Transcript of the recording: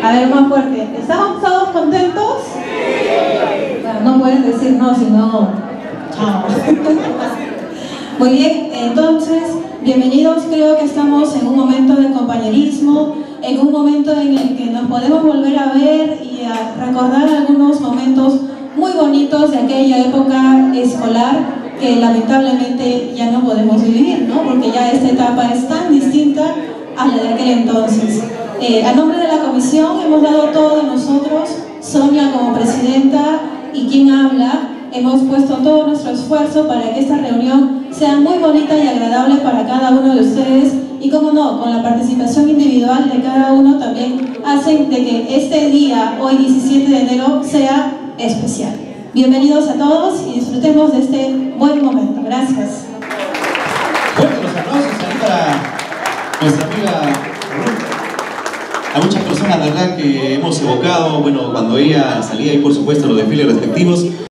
A ver, más fuerte. ¿Estamos todos contentos? Sí. Bueno, no pueden decir no, sino chao. Muy bien, entonces, bienvenidos. Creo que estamos en un momento de compañerismo, en un momento en el que nos podemos volver a ver y a recordar algunos momentos muy bonitos de aquella época escolar que lamentablemente ya no podemos vivir, ¿no? Porque ya esta etapa es tan distinta a la de aquel entonces. A nombre de la comisión hemos dado todo de nosotros, Sonia como presidenta y quien habla, hemos puesto todo nuestro esfuerzo para que esta reunión sea muy bonita y agradable para cada uno de ustedes y, como no, con la participación individual de cada uno también hacen de que este día, hoy 17 de enero, sea especial. Bienvenidos a todos y disfrutemos de este buen momento. Gracias. Fuerte los aplausos ahí para nuestra amiga Ruth. A muchas personas, la verdad, que hemos evocado, bueno, cuando ella salía y por supuesto los desfiles respectivos.